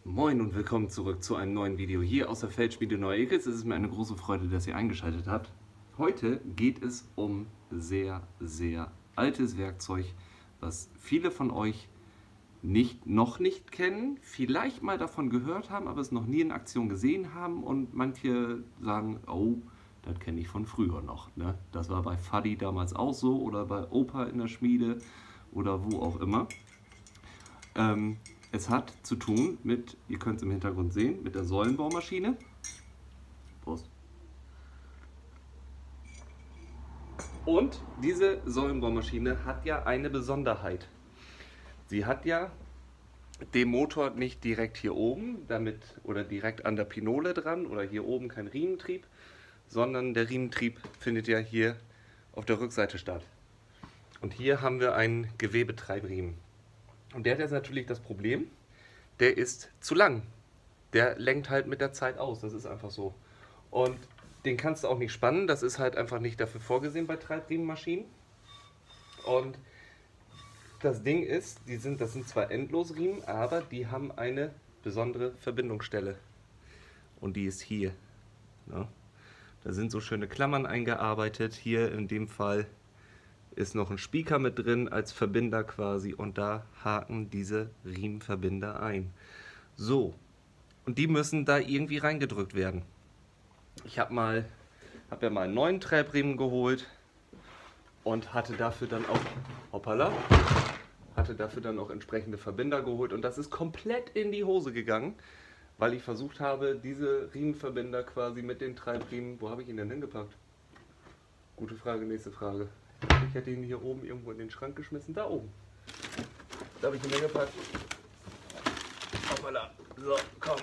Moin und willkommen zurück zu einem neuen Video hier aus der Feldschmiede Neu-Ickels. Es ist mir eine große Freude, dass ihr eingeschaltet habt. Heute geht es um sehr altes Werkzeug, was viele von euch noch nicht kennen, vielleicht mal davon gehört haben, aber es noch nie in Aktion gesehen haben, und manche sagen, oh, das kenne ich von früher noch. Ne? Das war bei Fadi damals auch so oder bei Opa in der Schmiede oder wo auch immer. Es hat zu tun mit, ihr könnt es im Hintergrund sehen, mit der Säulenbaumaschine. Prost. Und diese Säulenbaumaschine hat ja eine Besonderheit. Sie hat ja den Motor nicht direkt hier oben oder direkt an der Pinole dran oder hier oben kein Riementrieb, sondern der Riementrieb findet ja hier auf der Rückseite statt. Und hier haben wir einen Gewebetreibriemen. Und der hat jetzt natürlich das Problem, der ist zu lang. Der lenkt halt mit der Zeit aus, das ist einfach so. Und den kannst du auch nicht spannen, das ist halt einfach nicht dafür vorgesehen bei Treibriemenmaschinen. Und das Ding ist, das sind zwar Endlosriemen, aber die haben eine besondere Verbindungsstelle. Und die ist hier. Ja. Da sind so schöne Klammern eingearbeitet. Hier in dem Fall ist noch ein Spieker mit drin als Verbinder quasi, und da haken diese Riemenverbinder ein. So, und die müssen da irgendwie reingedrückt werden. Ich habe ja mal einen neuen Treibriemen geholt und hatte dafür dann auch entsprechende Verbinder geholt, und das ist komplett in die Hose gegangen, weil ich versucht habe, diese Riemenverbinder quasi mit den Treibriemen, wo habe ich ihn denn hingepackt? Gute Frage, nächste Frage. Ich hätte ihn hier oben irgendwo in den Schrank geschmissen, da oben. Da habe ich ihn hingepackt. Hoppala. So, komm.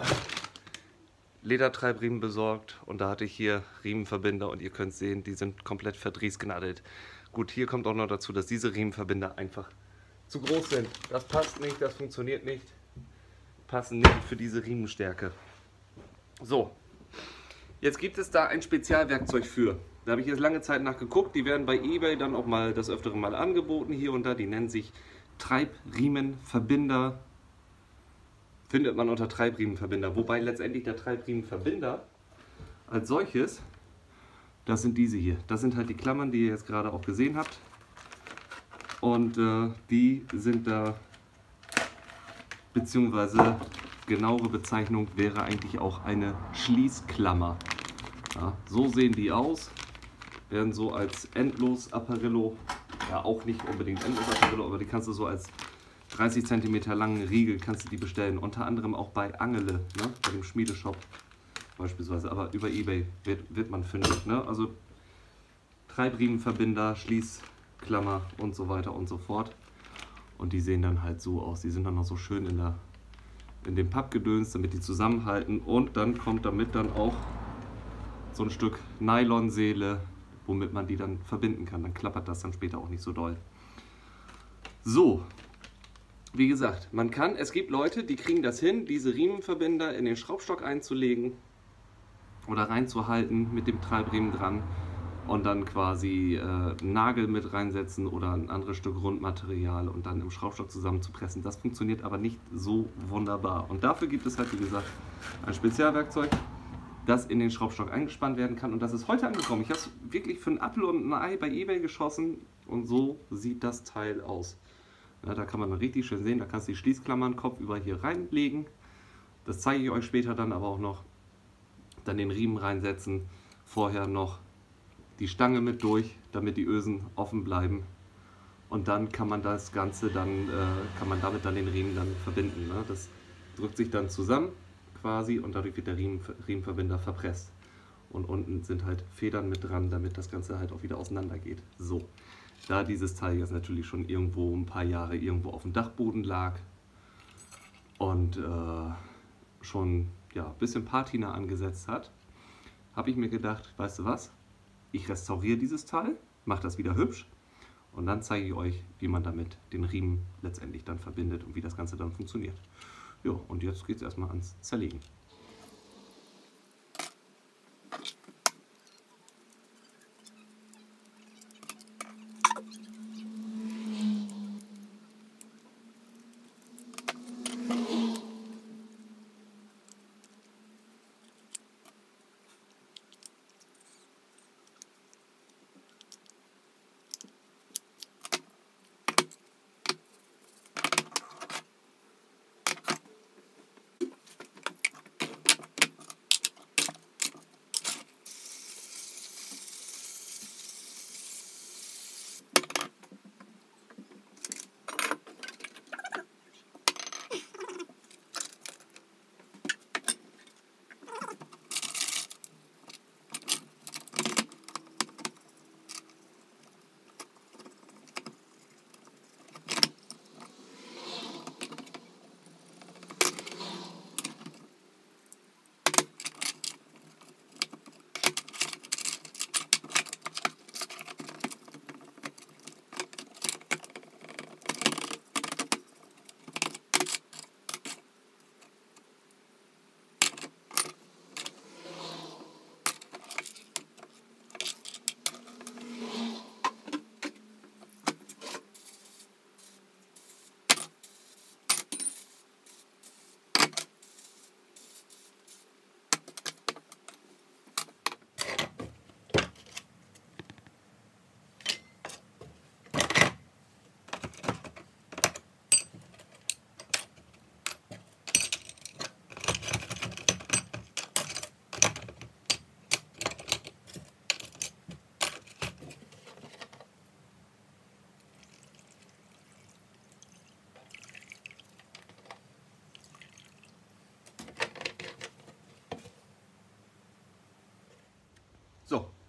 Ledertreibriemen besorgt, und da hatte ich hier Riemenverbinder, und ihr könnt sehen, die sind komplett verdrießgenadelt. Gut, hier kommt auch noch dazu, dass diese Riemenverbinder einfach zu groß sind. Das passt nicht, das funktioniert nicht. Passen nicht für diese Riemenstärke. So, jetzt gibt es da ein Spezialwerkzeug für. Da habe ich jetzt lange Zeit nachgeguckt. Die werden bei eBay dann auch mal das öfteren Mal angeboten, hier und da. Die nennen sich Treibriemenverbinder. Findet man unter Treibriemenverbinder. Wobei letztendlich der Treibriemenverbinder als solches, das sind diese hier. Das sind halt die Klammern, die ihr jetzt gerade auch gesehen habt. Und die sind da, beziehungsweise genauere Bezeichnung wäre eigentlich auch eine Schließklammer. Ja, so sehen die aus. Werden so als Endlos-Apparillo, ja auch nicht unbedingt Endlos-Apparillo, aber die kannst du so als 30 cm langen Riegel kannst du die bestellen. Unter anderem auch bei Angele, ne? Bei dem Schmiedeshop beispielsweise, aber über eBay wird man fündig. Ne? Also Treibriemenverbinder, Schließklammer und so weiter und so fort. Und die sehen dann halt so aus. Die sind dann noch so schön in dem Pappgedöns, damit die zusammenhalten. Und dann kommt damit dann auch so ein Stück Nylonseele, womit man die dann verbinden kann. Dann klappert das dann später auch nicht so doll. So, wie gesagt, es gibt Leute, die kriegen das hin, diese Riemenverbinder in den Schraubstock einzulegen oder reinzuhalten mit dem Treibriemen dran und dann quasi einen Nagel mit reinsetzen oder ein anderes Stück Rundmaterial und dann im Schraubstock zusammenzupressen. Das funktioniert aber nicht so wunderbar. Und dafür gibt es halt, wie gesagt, ein Spezialwerkzeug, das in den Schraubstock eingespannt werden kann. Und das ist heute angekommen. Ich habe es wirklich für einen Apfel und ein Ei bei eBay geschossen, und so sieht das Teil aus. Ja, da kann man dann richtig schön sehen, da kannst du die Schließklammern kopfüber hier reinlegen. Das zeige ich euch später dann aber auch noch. Dann den Riemen reinsetzen, vorher noch die Stange mit durch, damit die Ösen offen bleiben. Und dann kann man das Ganze dann, damit dann den Riemen dann verbinden. Ne? Das drückt sich dann zusammen quasi, und dadurch wird der Riemenverbinder verpresst. Und unten sind halt Federn mit dran, damit das Ganze halt auch wieder auseinander geht. So, da dieses Teil jetzt natürlich schon irgendwo ein paar Jahre irgendwo auf dem Dachboden lag und schon ja, ein bisschen Patina angesetzt hat, habe ich mir gedacht, weißt du was, ich restauriere dieses Teil, mache das wieder hübsch, und dann zeige ich euch, wie man damit den Riemen letztendlich dann verbindet und wie das Ganze dann funktioniert. Ja, und jetzt geht es erstmal ans Zerlegen.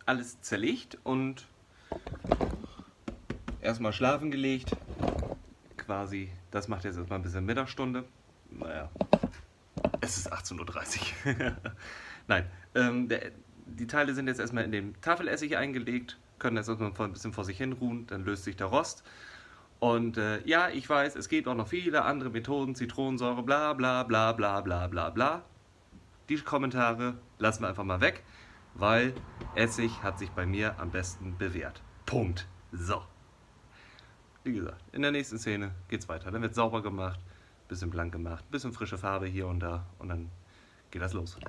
alles zerlegt und erstmal schlafen gelegt. Quasi, das macht jetzt erstmal ein bisschen Mittagsstunde. Naja, es ist 18:30 Uhr. Nein, die Teile sind jetzt erstmal in den Tafelessig eingelegt, können jetzt erstmal ein bisschen vor sich hin ruhen, dann löst sich der Rost. Und ja, ich weiß, es gibt auch noch viele andere Methoden, Zitronensäure, bla bla bla bla bla bla bla. Die Kommentare lassen wir einfach mal weg, weil Essig hat sich bei mir am besten bewährt. Punkt. So. Wie gesagt, in der nächsten Szene geht's weiter. Dann wird sauber gemacht, bisschen blank gemacht, bisschen frische Farbe hier und da und dann geht das los.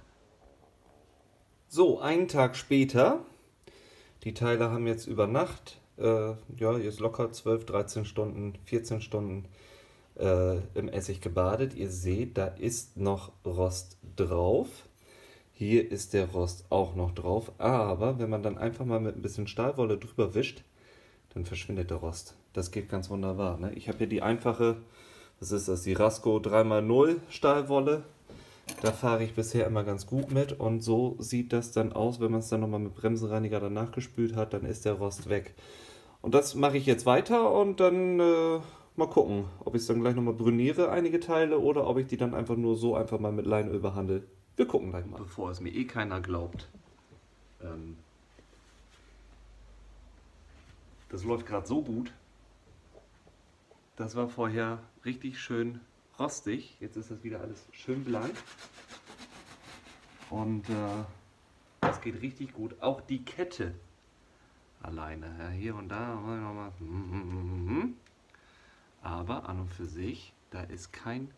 So, einen Tag später. Die Teile haben jetzt über Nacht, ja, jetzt locker 12, 13 Stunden, 14 Stunden im Essig gebadet. Ihr seht, da ist noch Rost drauf. Hier ist der Rost auch noch drauf. Aber wenn man dann einfach mal mit ein bisschen Stahlwolle drüber wischt, dann verschwindet der Rost. Das geht ganz wunderbar. Ne? Ich habe hier die einfache, was ist das, die Rasco 3x0 Stahlwolle. Da fahre ich bisher immer ganz gut mit und so sieht das dann aus, wenn man es dann nochmal mit Bremsenreiniger danach gespült hat, dann ist der Rost weg. Und das mache ich jetzt weiter und dann mal gucken, ob ich es dann gleich nochmal brüniere, einige Teile, oder ob ich die dann einfach nur so einfach mal mit Leinöl behandle. Wir gucken gleich mal. Bevor es mir eh keiner glaubt. Das läuft gerade so gut. Das war vorher richtig schön rostig. Jetzt ist das wieder alles schön blank. Und das geht richtig gut. Auch die Kette alleine. Ja, hier und da nochmal. Aber an und für sich, da ist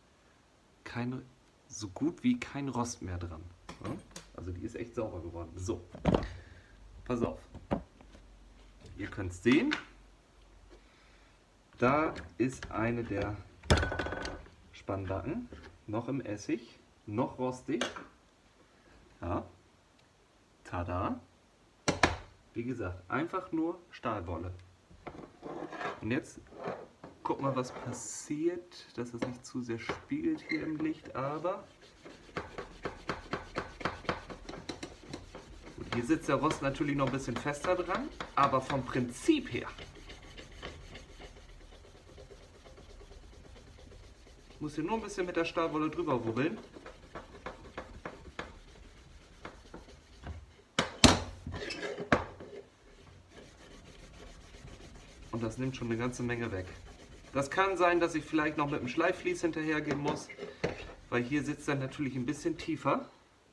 so gut wie kein Rost mehr dran. Ja? Also die ist echt sauber geworden. So, pass auf. Ihr könnt es sehen. Da ist eine der Spannbacken, noch im Essig, noch rostig. Ja, tada. Wie gesagt, einfach nur Stahlwolle. Und jetzt guck mal, was passiert, dass es nicht zu sehr spiegelt hier im Licht, aber gut, hier sitzt der Rost natürlich noch ein bisschen fester dran, aber vom Prinzip her. Ich muss hier nur ein bisschen mit der Stahlwolle drüber wubbeln. Und das nimmt schon eine ganze Menge weg. Das kann sein, dass ich vielleicht noch mit dem Schleifvlies hinterhergehen muss, weil hier sitzt er natürlich ein bisschen tiefer.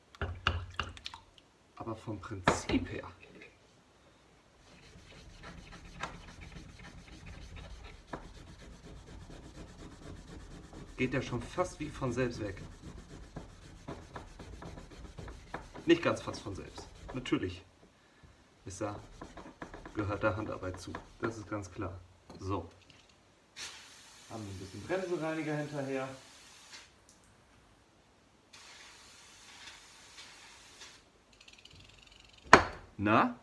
Aber vom Prinzip her geht der schon fast wie von selbst weg. Nicht ganz fast von selbst. Natürlich gehört da Handarbeit zu. Das ist ganz klar. So. Haben ein bisschen Bremsenreiniger hinterher. Na?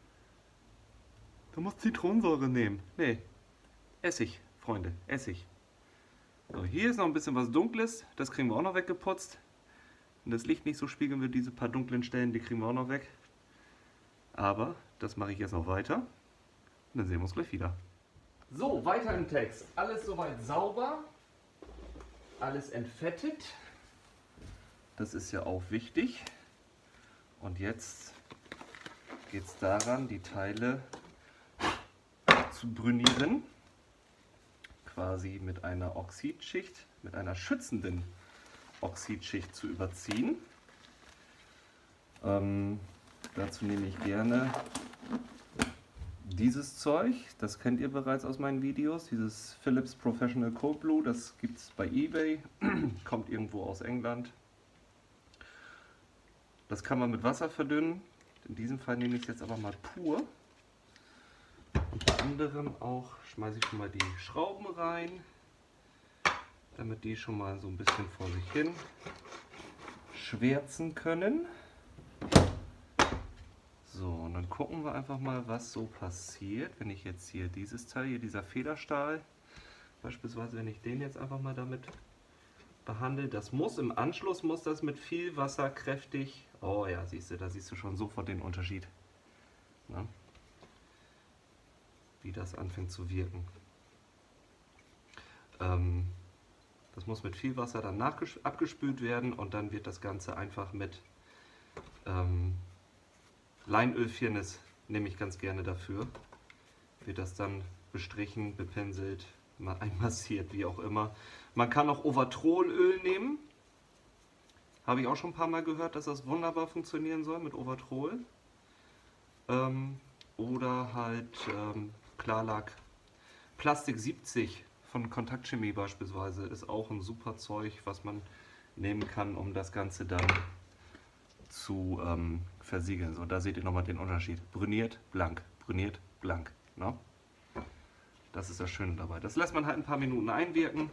Du musst Zitronensäure nehmen. Nee. Essig, Freunde. Essig. So, hier ist noch ein bisschen was Dunkles, das kriegen wir auch noch weggeputzt. Wenn das Licht nicht so spiegeln wird, diese paar dunklen Stellen, die kriegen wir auch noch weg. Aber das mache ich jetzt noch weiter und dann sehen wir uns gleich wieder. So, weiter im Text. Alles soweit sauber, alles entfettet. Das ist ja auch wichtig. Und jetzt geht es daran, die Teile zu brünieren. Quasi mit einer Oxidschicht, mit einer schützenden Oxidschicht zu überziehen. Dazu nehme ich gerne dieses Zeug, das kennt ihr bereits aus meinen Videos, dieses Philips Professional Cold Blue, das gibt es bei eBay, kommt irgendwo aus England. Das kann man mit Wasser verdünnen, in diesem Fall nehme ich es jetzt aber mal pur. Unter anderem auch schmeiße ich schon mal die Schrauben rein, damit die schon mal so ein bisschen vor sich hin schwärzen können. So, und dann gucken wir einfach mal, was so passiert, wenn ich jetzt hier dieses Teil, hier dieser Federstahl, beispielsweise, wenn ich den jetzt einfach mal damit behandle, das muss im Anschluss, muss das mit viel Wasser kräftig, oh ja, siehst du, da siehst du schon sofort den Unterschied. Ne? Wie das anfängt zu wirken. Das muss mit viel Wasser dann abgespült werden und dann wird das Ganze einfach mit Leinölfirnis, nehme ich ganz gerne dafür. Wird das dann bestrichen, bepinselt, mal einmassiert, wie auch immer. Man kann auch Ovatrolöl nehmen. Habe ich auch schon ein paar Mal gehört, dass das wunderbar funktionieren soll mit Ovatrol. Oder halt Klarlack. Plastik 70 von Kontaktchemie beispielsweise ist auch ein super Zeug, was man nehmen kann, um das Ganze dann zu versiegeln. So, da seht ihr nochmal den Unterschied. Brüniert, blank, brüniert, blank. Ne? Das ist das Schöne dabei. Das lässt man halt ein paar Minuten einwirken.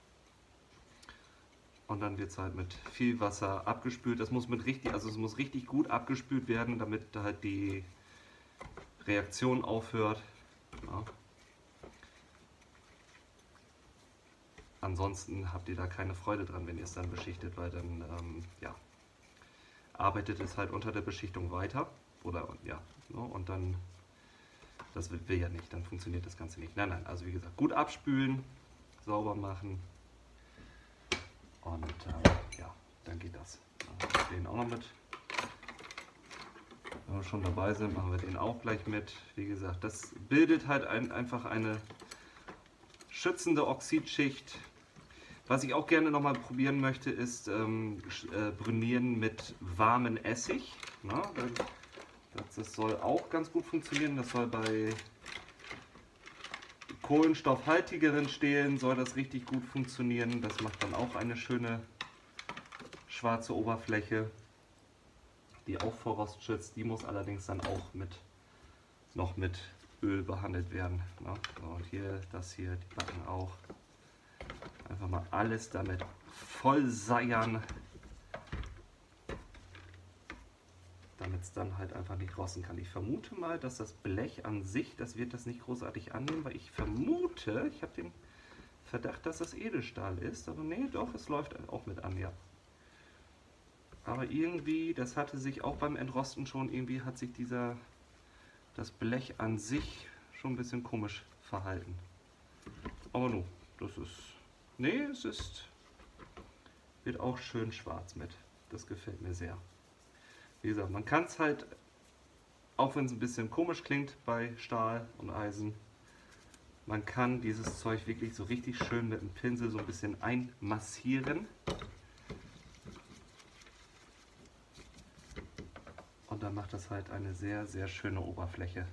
Und dann wird es halt mit viel Wasser abgespült. Das muss es muss richtig gut abgespült werden, damit halt die Reaktion aufhört. Ja. Ansonsten habt ihr da keine Freude dran, wenn ihr es dann beschichtet, weil dann ja, arbeitet es halt unter der Beschichtung weiter. Oder ja, ne? Und dann, das will ja nicht, dann funktioniert das Ganze nicht. Nein, nein, also wie gesagt, gut abspülen, sauber machen. Und ja, dann geht das. Den auch noch mit. Wenn wir schon dabei sind, machen wir den auch gleich mit. Wie gesagt, das bildet halt einfach eine schützende Oxidschicht. Was ich auch gerne noch mal probieren möchte, ist Brünieren mit warmem Essig. Na, das soll auch ganz gut funktionieren. Das soll bei kohlenstoffhaltigeren Stelen soll das richtig gut funktionieren. Das macht dann auch eine schöne schwarze Oberfläche, die auch vor Rost schützt. Die muss allerdings dann auch noch mit Öl behandelt werden. Ne? So, und hier, das hier, die Backen auch. Einfach mal alles damit voll seiern, damit es dann halt einfach nicht rosten kann. Ich vermute mal, dass das Blech an sich, das wird das nicht großartig annehmen, weil ich vermute, ich habe den Verdacht, dass das Edelstahl ist, aber nee, doch, es läuft auch mit an, ja. Aber irgendwie, das hatte sich auch beim Entrosten schon, irgendwie hat sich das Blech an sich schon ein bisschen komisch verhalten. Aber nun, das ist, nee, wird auch schön schwarz mit. Das gefällt mir sehr. Wie gesagt, man kann es halt, auch wenn es ein bisschen komisch klingt bei Stahl und Eisen, man kann dieses Zeug wirklich so richtig schön mit dem Pinsel so ein bisschen einmassieren. Und dann macht das halt eine sehr, sehr schöne Oberfläche.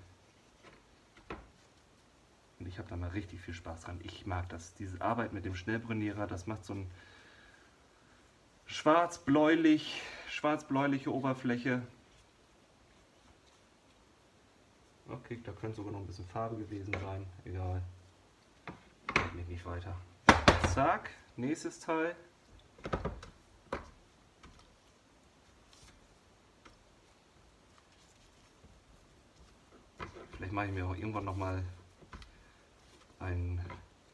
Und ich habe da mal richtig viel Spaß dran. Ich mag das. Diese Arbeit mit dem Schnellbrünierer, das macht so ein schwarz-bläuliche Oberfläche. Okay, da könnte sogar noch ein bisschen Farbe gewesen sein. Egal. Geht mich nicht weiter. Zack, nächstes Teil. Vielleicht mache ich mir auch irgendwann noch mal so eine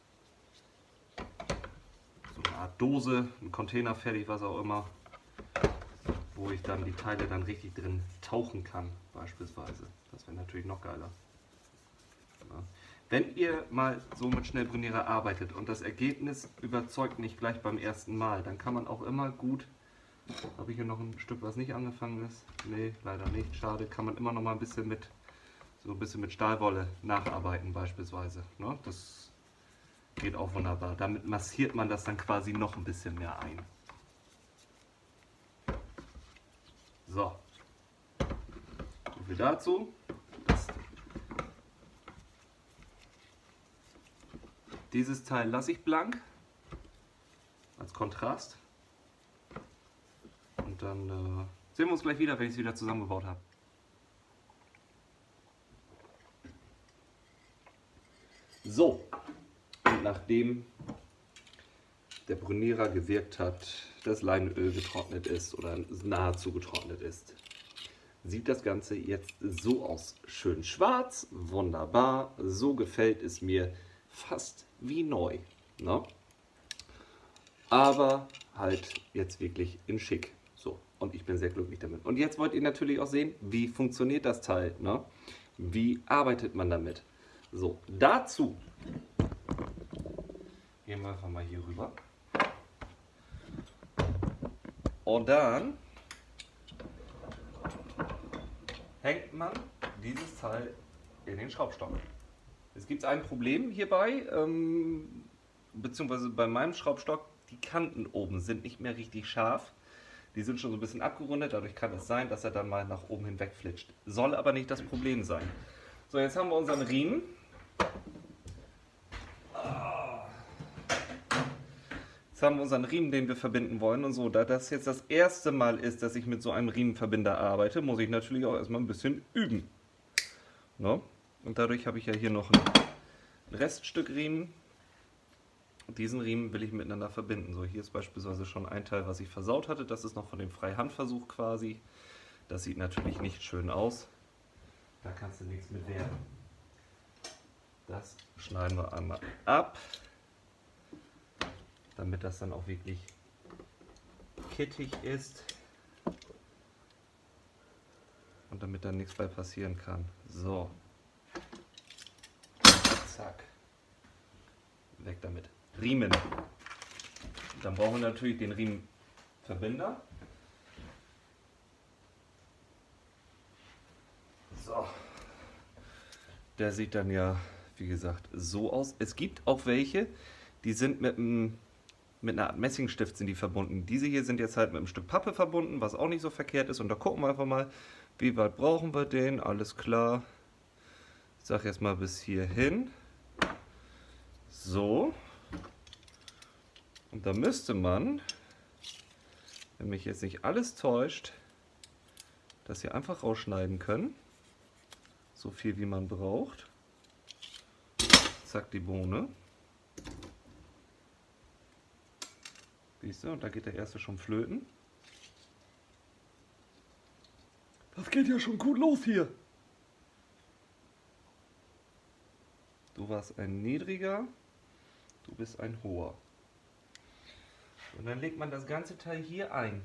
Art Dose, einen Container fertig, was auch immer, wo ich dann die Teile dann richtig drin tauchen kann, beispielsweise. Das wäre natürlich noch geiler. Ja. Wenn ihr mal so mit Schnellbrünierer arbeitet und das Ergebnis überzeugt nicht gleich beim ersten Mal, dann kann man auch immer gut, habe ich hier noch ein Stück, was nicht angefangen ist? Nee, leider nicht, schade, kann man immer noch mal ein bisschen mit Stahlwolle nacharbeiten beispielsweise. Ne? Das geht auch wunderbar. Damit massiert man das dann quasi noch ein bisschen mehr ein. So, so viel dazu. Dieses Teil lasse ich blank als Kontrast. Und dann sehen wir uns gleich wieder, wenn ich es wieder zusammengebaut habe. So, und nachdem der Brunierer gewirkt hat, das Leinöl getrocknet ist oder nahezu getrocknet ist, sieht das Ganze jetzt so aus. Schön schwarz, wunderbar, so gefällt es mir fast wie neu. Ne? Aber halt jetzt wirklich in schick. So, Und ich bin sehr glücklich damit. Und jetzt wollt ihr natürlich auch sehen, wie funktioniert das Teil, ne? Wie arbeitet man damit? So, dazu gehen wir einfach mal hier rüber. Und dann hängt man dieses Teil in den Schraubstock. Es gibt ein Problem hierbei, beziehungsweise bei meinem Schraubstock, die Kanten oben sind nicht mehr richtig scharf. Die sind schon so ein bisschen abgerundet, dadurch kann es sein, dass er dann mal nach oben hinweg flitscht. Soll aber nicht das Problem sein. So, jetzt haben wir unseren Riemen. Jetzt haben wir unseren Riemen, den wir verbinden wollen und so. Da das jetzt das erste Mal ist, dass ich mit so einem Riemenverbinder arbeite, muss ich natürlich auch erstmal ein bisschen üben. No? Und dadurch habe ich ja hier noch ein Reststück Riemen. Diesen Riemen will ich miteinander verbinden. So, hier ist beispielsweise schon ein Teil, was ich versaut hatte. Das ist noch von dem Freihandversuch quasi. Das sieht natürlich nicht schön aus. Da kannst du nichts mit werden. Das schneiden wir einmal ab, damit das dann auch wirklich kittig ist und damit da nichts bei passieren kann. So, zack, weg damit. Riemen. Dann brauchen wir natürlich den Riemenverbinder. So, der sieht dann ja, wie gesagt, so aus. Es gibt auch welche, die sind mit einer Art Messingstift sind die verbunden. Diese hier sind jetzt halt mit einem Stück Pappe verbunden, was auch nicht so verkehrt ist. Und da gucken wir einfach mal, wie weit brauchen wir den. Alles klar. Ich sage jetzt mal bis hierhin. So. Und da müsste man, wenn mich jetzt nicht alles täuscht, das hier einfach rausschneiden können. So viel wie man braucht. Zack, die Bohne. Siehst du, und da geht der erste schon flöten. Das geht ja schon gut los hier. Du warst ein niedriger, du bist ein hoher. Und dann legt man das ganze Teil hier ein,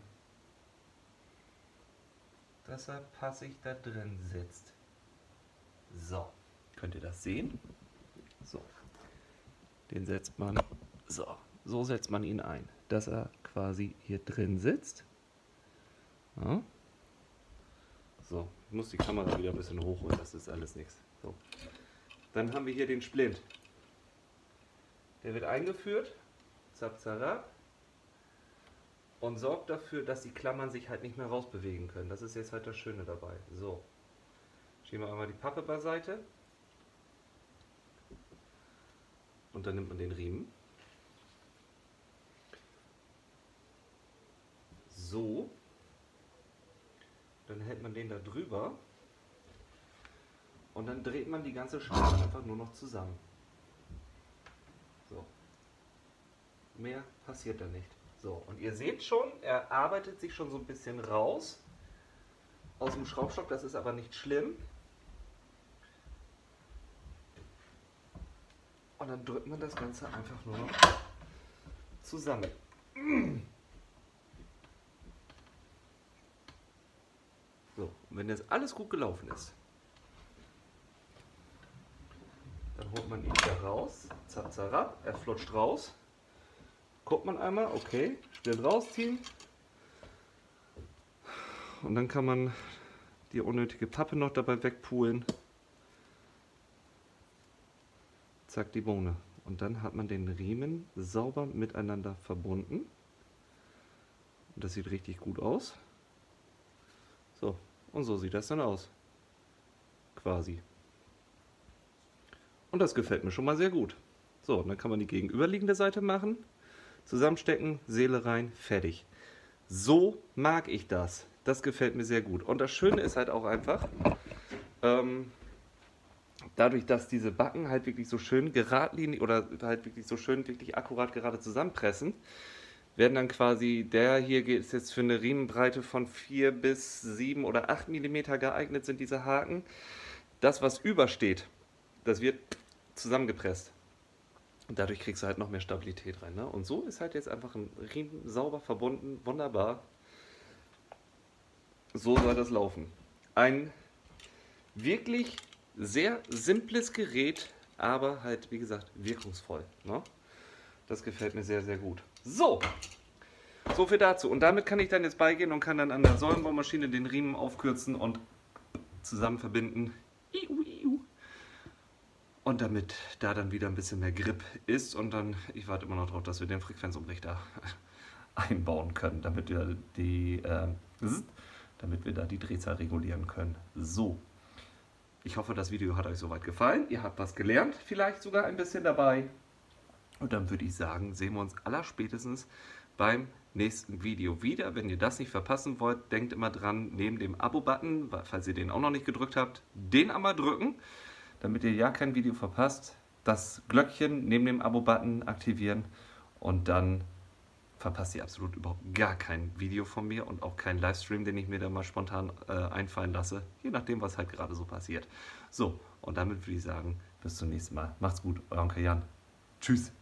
dass er passig da drin sitzt. So, könnt ihr das sehen? So, den setzt man, so setzt man ihn ein, dass er quasi hier drin sitzt. Ja. So, ich muss die Kamera wieder ein bisschen hochholen, das ist alles nichts. So. Dann haben wir hier den Splint. Der wird eingeführt, zap, zarab, und sorgt dafür, dass die Klammern sich halt nicht mehr rausbewegen können. Das ist jetzt halt das Schöne dabei. So, schieben wir einmal die Pappe beiseite und dann nimmt man den Riemen. So, dann hält man den da drüber und dann dreht man die ganze Schraube einfach nur noch zusammen. So, mehr passiert da nicht. So, und ihr seht schon, er arbeitet sich schon so ein bisschen raus aus dem Schraubstock, das ist aber nicht schlimm. Und dann drückt man das Ganze einfach nur noch zusammen. So, und wenn jetzt alles gut gelaufen ist, dann holt man ihn wieder raus, zap, zarab, er flutscht raus. Guckt man einmal, okay, Splint rausziehen. Und dann kann man die unnötige Pappe noch dabei wegpulen. Zack, die Bohne. Und dann hat man den Riemen sauber miteinander verbunden. Und das sieht richtig gut aus. So, und so sieht das dann aus. Quasi. Und das gefällt mir schon mal sehr gut. So, und dann kann man die gegenüberliegende Seite machen. Zusammenstecken, Seele rein, fertig. So mag ich das. Das gefällt mir sehr gut. Und das Schöne ist halt auch einfach, dadurch, dass diese Backen halt wirklich so schön geradlinig oder halt wirklich so schön, wirklich akkurat gerade zusammenpressen, werden dann quasi, der hier ist jetzt für eine Riemenbreite von 4 bis 7 oder 8 mm geeignet, sind diese Haken. Das, was übersteht, das wird zusammengepresst. Und dadurch kriegst du halt noch mehr Stabilität rein. Ne? Und so ist halt jetzt einfach ein Riemen sauber verbunden, wunderbar. so soll das laufen. Ein wirklich sehr simples Gerät, aber halt, wie gesagt, wirkungsvoll. Ne? Das gefällt mir sehr, sehr gut. So viel dazu. Und damit kann ich dann jetzt beigehen und kann dann an der Säulenbaumaschine den Riemen aufkürzen und zusammen verbinden. Und damit da dann wieder ein bisschen mehr Grip ist. Und dann, ich warte immer noch darauf, dass wir den Frequenzumrichter einbauen können, damit wir da die Drehzahl regulieren können. So. Ich hoffe, das Video hat euch soweit gefallen. Ihr habt was gelernt, vielleicht sogar ein bisschen dabei. Und dann würde ich sagen, sehen wir uns allerspätestens beim nächsten Video wieder. Wenn ihr das nicht verpassen wollt, denkt immer dran, neben dem Abo-Button, falls ihr den auch noch nicht gedrückt habt, den einmal drücken, damit ihr ja kein Video verpasst. Das Glöckchen neben dem Abo-Button aktivieren und dann verpasst ihr absolut überhaupt gar kein Video von mir und auch keinen Livestream, den ich mir da mal spontan einfallen lasse, je nachdem, was halt gerade so passiert. So, und damit würde ich sagen, bis zum nächsten Mal. Macht's gut, euer Onkel Jan. Tschüss.